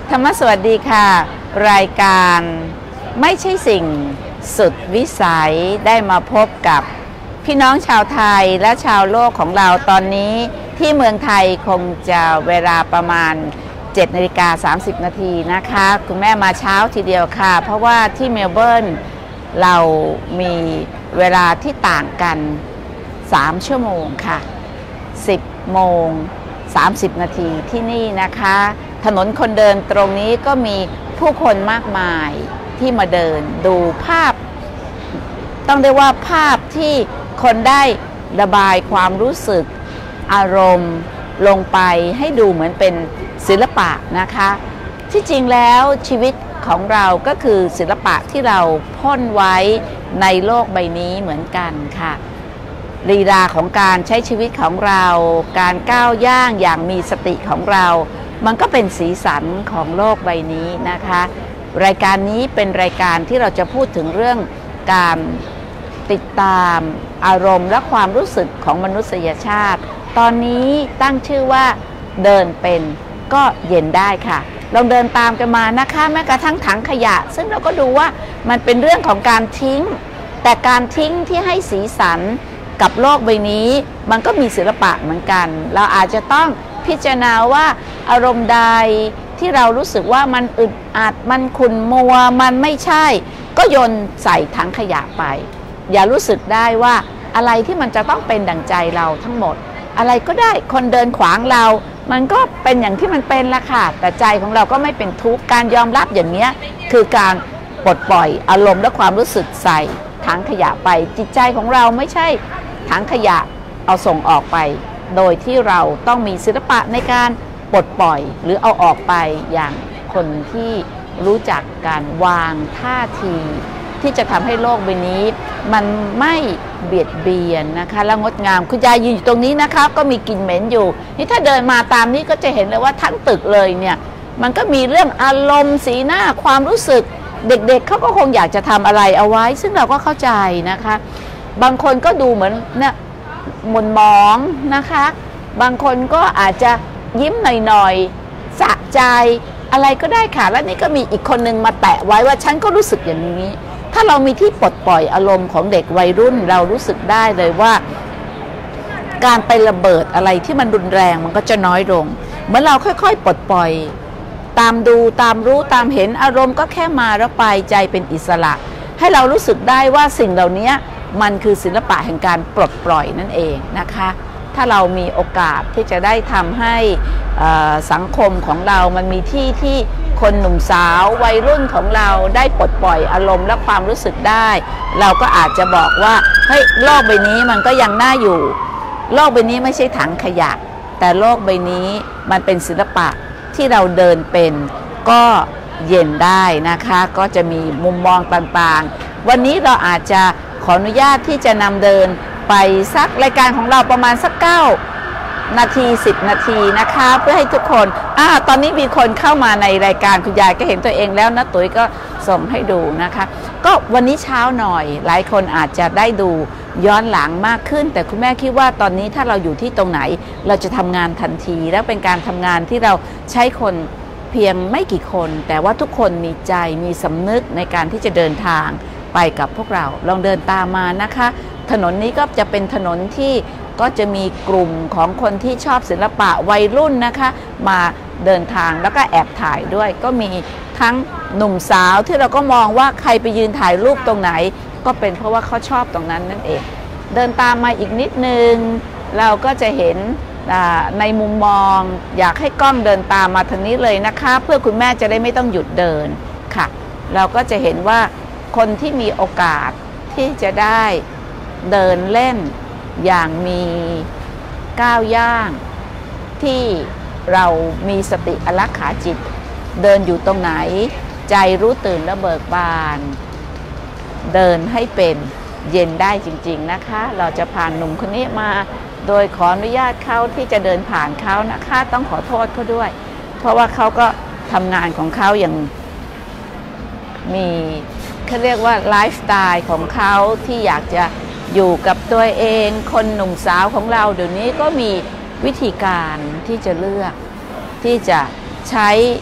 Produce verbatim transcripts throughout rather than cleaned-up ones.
ธรรมสวัสดีค่ะรายการไม่ใช่สิ่งสุดวิสัยได้มาพบกับพี่น้องชาวไทยและชาวโลกของเราตอนนี้ที่เมืองไทยคงจะเวลาประมาณเจ็ดนาฬิกาสามสิบนาทีนะคะคุณแม่มาเช้าทีเดียวค่ะเพราะว่าที่เมลเบิร์นเรามีเวลาที่ต่างกันสามชั่วโมงค่ะสิบโมงสามสิบนาทีที่นี่นะคะถนนคนเดินตรงนี้ก็มีผู้คนมากมายที่มาเดินดูภาพต้องเรียกว่าภาพที่คนได้ระบายความรู้สึกอารมณ์ลงไปให้ดูเหมือนเป็นศิลปะนะคะที่จริงแล้วชีวิตของเราก็คือศิลปะที่เราพ่นไว้ในโลกใบนี้เหมือนกันค่ะลีลาของการใช้ชีวิตของเราการก้าวย่างอย่างมีสติของเรามันก็เป็นสีสันของโลกใบนี้นะคะรายการนี้เป็นรายการที่เราจะพูดถึงเรื่องการติดตามอารมณ์และความรู้สึกของมนุษยชาติตอนนี้ตั้งชื่อว่าเดินเป็นก็เย็นได้ค่ะลองเดินตามกันมานะคะแม้กระทั่งถังขยะซึ่งเราก็ดูว่ามันเป็นเรื่องของการทิ้งแต่การทิ้งที่ให้สีสันกับโลกใบนี้มันก็มีศิลปะเหมือนกันเราอาจจะต้องพิจารณาว่าอารมณ์ใดที่เรารู้สึกว่ามันอึดอัดมันขุ่นมัวมันไม่ใช่ก็โยนใส่ถังขยะไปอย่ารู้สึกได้ว่าอะไรที่มันจะต้องเป็นดั่งใจเราทั้งหมดอะไรก็ได้คนเดินขวางเรามันก็เป็นอย่างที่มันเป็นละค่ะแต่ใจของเราก็ไม่เป็นทุกข์การยอมรับอย่างนี้คือการปลดปล่อยอารมณ์และความรู้สึกใส่ถังขยะไปจิตใจของเราไม่ใช่ถังขยะเอาส่งออกไปโดยที่เราต้องมีศิลปะในการปลดปล่อยหรือเอาออกไปอย่างคนที่รู้จักการวางท่าทีที่จะทำให้โลกใบนี้มันไม่เบียดเบียนนะคะและงดงามคุณยายยืนอยู่ตรงนี้นะคะก็มีกลิ่นเหม็นอยู่นี่ถ้าเดินมาตามนี้ก็จะเห็นเลยว่าทั้งตึกเลยเนี่ยมันก็มีเรื่องอารมณ์สีหน้าความรู้สึกเด็กๆ เ, เขาก็คงอยากจะทำอะไรเอาไว้ซึ่งเราก็เข้าใจนะคะบางคนก็ดูเหมือนเนี่ยหม่นหมองนะคะบางคนก็อาจจะยิ้มหน่อยๆสะใจอะไรก็ได้ค่ะแล้วนี่ก็มีอีกคนนึงมาแตะไว้ว่าฉันก็รู้สึกอย่างนี้ถ้าเรามีที่ปลดปล่อยอารมณ์ของเด็กวัยรุ่นเรารู้สึกได้เลยว่าการไประเบิดอะไรที่มันรุนแรงมันก็จะน้อยลงเมื่อเราค่อยๆปลดปล่อยตามดูตามรู้ตามเห็นอารมณ์ก็แค่มาแล้วไปใจเป็นอิสระให้เรารู้สึกได้ว่าสิ่งเหล่านี้มันคือศิลปะแห่งการปลดปล่อยนั่นเองนะคะถ้าเรามีโอกาสที่จะได้ทำให้สังคมของเรามันมีที่ที่คนหนุ่มสาววัยรุ่นของเราได้ปลดปล่อยอารมณ์และความรู้สึกได้เราก็อาจจะบอกว่าเฮ้ยโลกใบนี้มันก็ยังน่าอยู่โลกใบนี้ไม่ใช่ถังขยะแต่โลกใบนี้มันเป็นศิลปะที่เราเดินเป็นก็เย็นได้นะคะก็จะมีมุมมองต่างๆวันนี้เราอาจจะขออนุญาตที่จะนำเดินไปสักรายการของเราประมาณสักเก้านาทีสิบนาทีนะคะเพื่อให้ทุกคนอ่าตอนนี้มีคนเข้ามาในรายการคุณยายก็เห็นตัวเองแล้วนะตุ๋ยก็ส่งให้ดูนะคะก็วันนี้เช้าหน่อยหลายคนอาจจะได้ดูย้อนหลังมากขึ้นแต่คุณแม่คิดว่าตอนนี้ถ้าเราอยู่ที่ตรงไหนเราจะทำงานทันทีและเป็นการทำงานที่เราใช้คนเพียงไม่กี่คนแต่ว่าทุกคนมีใจมีสำนึกในการที่จะเดินทางไปกับพวกเราลองเดินตามมานะคะถนนนี้ก็จะเป็นถนนที่ก็จะมีกลุ่มของคนที่ชอบศิลปะวัยรุ่นนะคะมาเดินทางแล้วก็แอบถ่ายด้วยก็มีทั้งหนุ่มสาวที่เราก็มองว่าใครไปยืนถ่ายรูปตรงไหนก็เป็นเพราะว่าเขาชอบตรงนั้นนั่นเองเดินตามมาอีกนิดนึงเราก็จะเห็นในมุมมองอยากให้กล้องเดินตามมาทางนี้เลยนะคะเพื่อคุณแม่จะได้ไม่ต้องหยุดเดินค่ะเราก็จะเห็นว่าคนที่มีโอกาสที่จะได้เดินเล่นอย่างมีก้าวย่างที่เรามีสติอลักขาจิตเดินอยู่ตรงไหนใจรู้ตื่นและเบิกบานเดินให้เป็นเย็นได้จริงๆนะคะเราจะผ่านหนุ่มคนนี้มาโดยขออนุญาตเขาที่จะเดินผ่านเขานะคะต้องขอโทษเขาด้วยเพราะว่าเขาก็ทำงานของเขาอย่างมีเขาเรียกว่าไลฟ์สไตล์ของเขาที่อยากจะอยู่กับตัวเองคนหนุ่มสาวของเราเดี๋ยวนี้ก็มีวิธีการที่จะเลือกที่จะใช้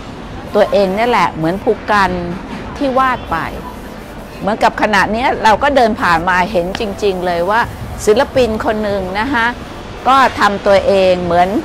ตัวเองนี่แหละเหมือนภูกันที่วาดไปเหมือนกับขณะนี้เราก็เดินผ่านมาเห็นจริงๆเลยว่าศิลปินคนหนึ่งนะคะก็ทำตัวเองเหมือน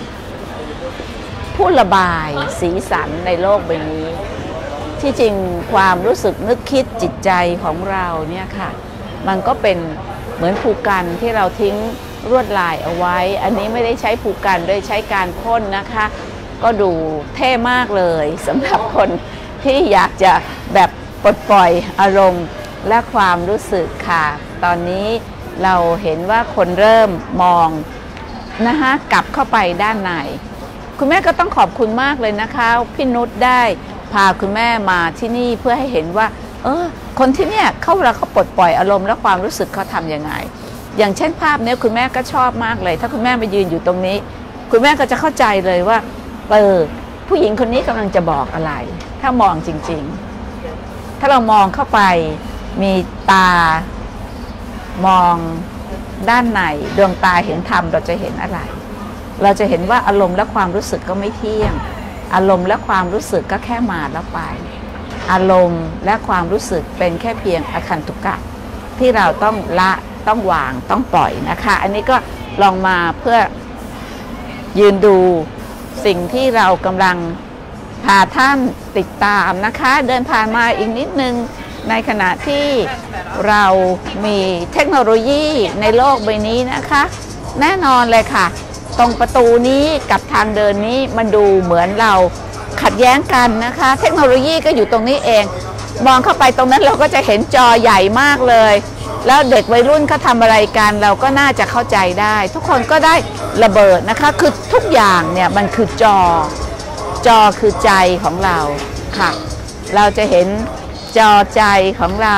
ผู้ระบายสีสันในโลกใบนี้ที่จริงความรู้สึกนึกคิดจิตใจของเราเนี่ยค่ะมันก็เป็นเหมือนภูกันที่เราทิ้งลวดลายเอาไว้อันนี้ไม่ได้ใช้ภูกันโดยใช้การพ่นนะคะก็ดูเท่มากเลยสำหรับคนที่อยากจะแบบปลดปล่อยอารมณ์และความรู้สึกค่ะตอนนี้เราเห็นว่าคนเริ่มมองนะคะกลับเข้าไปด้านในคุณแม่ก็ต้องขอบคุณมากเลยนะคะพี่นุชได้พาคุณแม่มาที่นี่เพื่อให้เห็นว่าเออคนที่เนี่ยเขาเวลาเขาปลดปล่อยอารมณ์และความรู้สึกเขาทำยังไงอย่างเช่นภาพนี้คุณแม่ก็ชอบมากเลยถ้าคุณแม่มายืนอยู่ตรงนี้คุณแม่ก็จะเข้าใจเลยว่าเออผู้หญิงคนนี้กำลังจะบอกอะไรถ้ามองจริงๆถ้าเรามองเข้าไปมีตามองด้านในดวงตาเห็นธรรมเราจะเห็นอะไรเราจะเห็นว่าอารมณ์และความรู้สึกก็ไม่เที่ยงอารมณ์และความรู้สึกก็แค่มาแล้วไปอารมณ์และความรู้สึกเป็นแค่เพียงอคันตุกะที่เราต้องละต้องวางต้องปล่อยนะคะอันนี้ก็ลองมาเพื่อยืนดูสิ่งที่เรากำลังพาท่านติดตามนะคะเดินผ่านมาอีกนิดนึงในขณะที่เรามีเทคโนโลยีในโลกใบนี้นะคะแน่นอนเลยค่ะตรงประตูนี้กับทางเดินนี้มันดูเหมือนเราขัดแย้งกันนะคะเทคโนโลยีก็อยู่ตรงนี้เองมองเข้าไปตรงนั้นเราก็จะเห็นจอใหญ่มากเลยแล้วเด็กวัยรุ่นเขาทำอะไรกันเราก็น่าจะเข้าใจได้ทุกคนก็ได้ระเบิดนะคะคือทุกอย่างเนี่ยมันคือจอจอคือใจของเราค่ะเราจะเห็นจอใจของเรา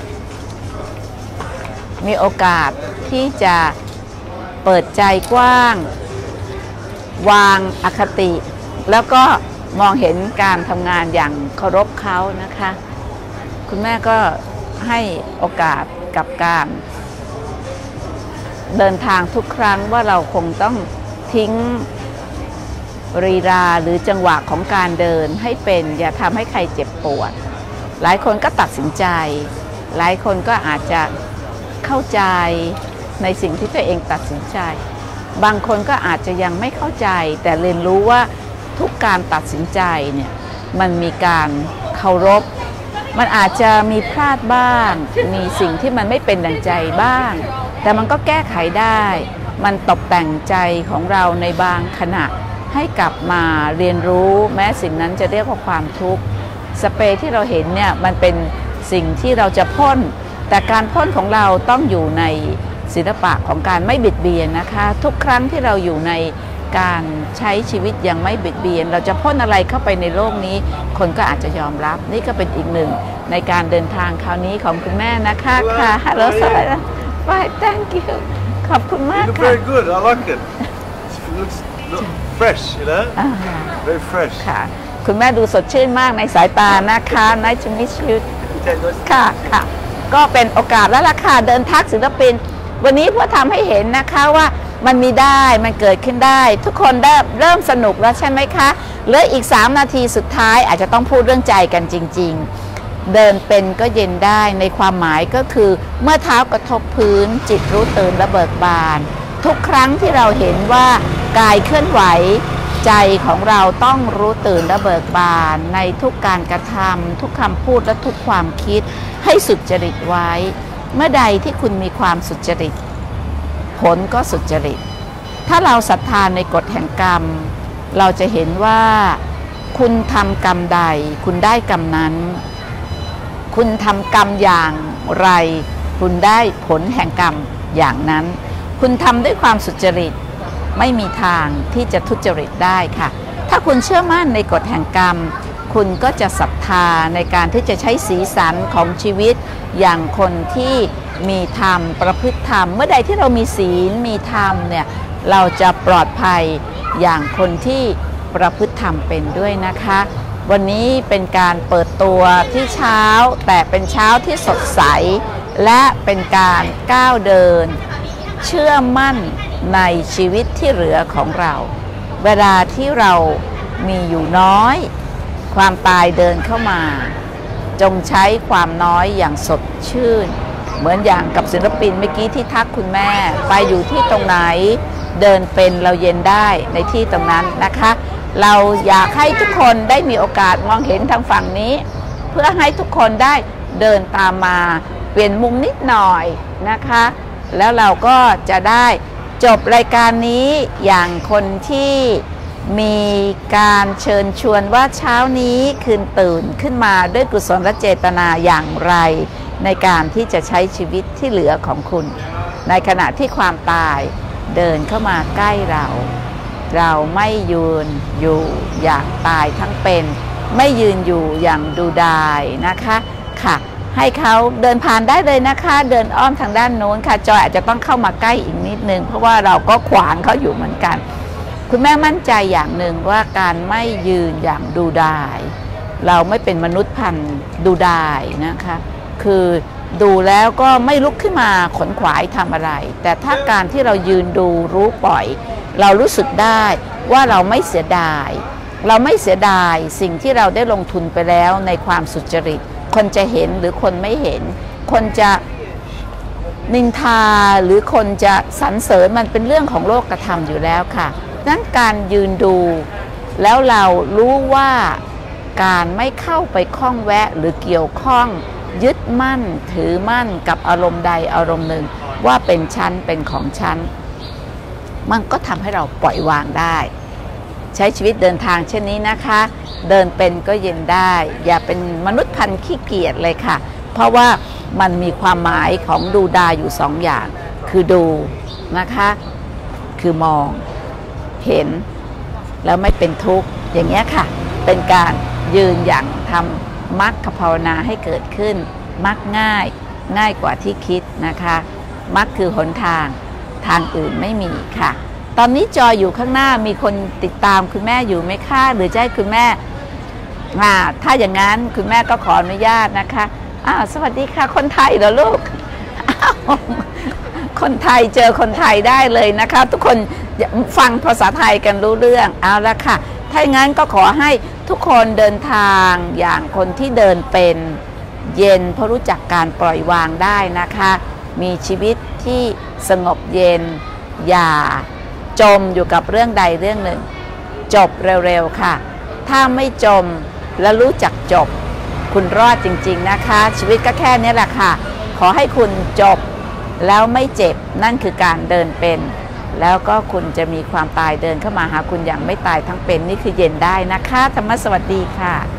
มีโอกาสที่จะเปิดใจกว้างวางอคติแล้วก็มองเห็นการทำงานอย่างเคารพเขานะคะคุณแม่ก็ให้โอกาสกับการเดินทางทุกครั้งว่าเราคงต้องทิ้งรีราหรือจังหวะของการเดินให้เป็นอย่าทำให้ใครเจ็บปวดหลายคนก็ตัดสินใจหลายคนก็อาจจะเข้าใจในสิ่งที่ตัวเองตัดสินใจบางคนก็อาจจะยังไม่เข้าใจแต่เรียนรู้ว่าทุกการตัดสินใจเนี่ยมันมีการเคารพมันอาจจะมีพลาดบ้างมีสิ่งที่มันไม่เป็นดังใจบ้างแต่มันก็แก้ไขได้มันตกแต่งใจของเราในบางขณะให้กลับมาเรียนรู้แม้สิ่งนั้นจะเรียกว่าความทุกข์สเปรย์ที่เราเห็นเนี่ยมันเป็นสิ่งที่เราจะพ่นแต่การพ่นของเราต้องอยู่ในศิลปะของการไม่บิดเบียนนะคะทุกครั้งที่เราอยู่ในการใช้ชีวิตอย่างไม่บิดเบียนเราจะพ่นอะไรเข้าไปในโลกนี้คนก็อาจจะยอมรับนี่ก็เป็นอีกหนึ่งในการเดินทางคราวนี้ของคุณแม่นะคะค่ะฮัลโหลสวัสดี Fine thank you ขอบคุณมากค่ะ Very good I like it It looks look fresh you know very fresh ค่ะคุณแม่ดูสดชื่นมากในสายตานะคะ Nice to meet you ค่ะค่ะก็เป็นโอกาสแล้วล่ะค่ะเดินทักศิลปินวันนี้เพื่อทำให้เห็นนะคะว่ามันมีได้มันเกิดขึ้นได้ทุกคนได้เริ่มสนุกแล้วใช่ไหมคะเหลืออีกสามนาทีสุดท้ายอาจจะต้องพูดเรื่องใจกันจริงๆเดินเป็นก็เย็นได้ในความหมายก็คือเมื่อเท้ากระทบพื้นจิตรู้ตื่นและเบิกบานทุกครั้งที่เราเห็นว่ากายเคลื่อนไหวใจของเราต้องรู้ตื่นและเบิกบานในทุกการกระทำทุกคำพูดและทุกความคิดให้สุจริตไว้เมื่อใดที่คุณมีความสุจริตผลก็สุจริตถ้าเราศรัทธาในกฎแห่งกรรมเราจะเห็นว่าคุณทำกรรมใดคุณได้กรรมนั้นคุณทำกรรมอย่างไรคุณได้ผลแห่งกรรมอย่างนั้นคุณทำด้วยความสุจริตไม่มีทางที่จะทุจริตได้ค่ะถ้าคุณเชื่อมั่นในกฎแห่งกรรมคุณก็จะศรัทธาในการที่จะใช้สีสันของชีวิตอย่างคนที่มีธรรมประพฤติธรรมเมื่อใดที่เรามีศีลมีธรรมเนี่ยเราจะปลอดภัยอย่างคนที่ประพฤติธรรมเป็นด้วยนะคะวันนี้เป็นการเปิดตัวที่เช้าแต่เป็นเช้าที่สดใสและเป็นการก้าวเดินเชื่อมั่นในชีวิตที่เหลือของเราเวลาที่เรามีอยู่น้อยความตายเดินเข้ามาจงใช้ความน้อยอย่างสดชื่นเหมือนอย่างกับศิลปินเมื่อกี้ที่ทักคุณแม่ไปอยู่ที่ตรงไหนเดินเป็นเราเย็นได้ในที่ตรงนั้นนะคะเราอยากให้ทุกคนได้มีโอกาสมองเห็นทางฝั่งนี้เพื่อให้ทุกคนได้เดินตามมาเปลี่ยนมุมนิดหน่อยนะคะแล้วเราก็จะได้จบรายการนี้อย่างคนที่มีการเชิญชวนว่าเช้านี้คืนตื่นขึ้นมาด้วยกุศลเจตนาอย่างไรในการที่จะใช้ชีวิตที่เหลือของคุณในขณะที่ความตายเดินเข้ามาใกล้เราเราไม่ยืนอยู่อย่างตายทั้งเป็นไม่ยืนอยู่อย่างดูดายนะคะค่ะให้เขาเดินผ่านได้เลยนะคะเดินอ้อมทางด้านโน้นค่ะจอยอาจจะต้องเข้ามาใกล้อีกนิดนึงเพราะว่าเราก็ขวางเขาอยู่เหมือนกันคุณแม่มั่นใจอย่างหนึ่งว่าการไม่ยืนอย่างดูดายเราไม่เป็นมนุษย์พันธุ์ดูดายนะคะคือดูแล้วก็ไม่ลุกขึ้นมาขนขวายทำอะไรแต่ถ้าการที่เรายืนดูรู้ปล่อยเรารู้สึกได้ว่าเราไม่เสียดายเราไม่เสียดายสิ่งที่เราได้ลงทุนไปแล้วในความสุจริตคนจะเห็นหรือคนไม่เห็นคนจะนินทาหรือคนจะสรรเสริญมันเป็นเรื่องของโลกธรรมอยู่แล้วค่ะนั้นการยืนดูแล้วเรารู้ว่าการไม่เข้าไปข้องแวะหรือเกี่ยวข้องยึดมั่นถือมั่นกับอารมณ์ใดอารมณ์หนึ่งว่าเป็นชั้นเป็นของชั้นมันก็ทำให้เราปล่อยวางได้ใช้ชีวิตเดินทางเช่นนี้นะคะเดินเป็นก็เย็นได้อย่าเป็นมนุษย์พันธุ์ขี้เกียจเลยค่ะเพราะว่ามันมีความหมายของดูดาอยู่สองอย่างคือดูนะคะคือมองเห็นแล้วไม่เป็นทุกข์อย่างเงี้ยค่ะเป็นการยืนอย่างทำมรรคภาวนาให้เกิดขึ้นมรรคง่ายง่ายกว่าที่คิดนะคะมรรคคือหนทางทางอื่นไม่มีค่ะตอนนี้จออยู่ข้างหน้ามีคนติดตามคุณแม่อยู่ไหมคะหรือจะให้คุณแม่อ่าถ้าอย่างนั้นคุณแม่ก็ขออนุญาตนะคะอ้าวสวัสดีค่ะคนไทยเหรอลูกคนไทยเจอคนไทยได้เลยนะคะทุกคนฟังภาษาไทยกันรู้เรื่องเอาละค่ะถ้าอย่างนั้นก็ขอให้ทุกคนเดินทางอย่างคนที่เดินเป็นเย็นเพราะรู้จักการปล่อยวางได้นะคะมีชีวิตที่สงบเย็นอย่าจมอยู่กับเรื่องใดเรื่องหนึ่งจบเร็วๆค่ะถ้าไม่จมและรู้จักจบคุณรอดจริงๆนะคะชีวิตก็แค่นี้แหละค่ะขอให้คุณจบแล้วไม่เจ็บนั่นคือการเดินเป็นแล้วก็คุณจะมีความตายเดินเข้ามาหาคุณอย่างไม่ตายทั้งเป็นนี่คือเย็นได้นะคะธรรมสวัสดีค่ะ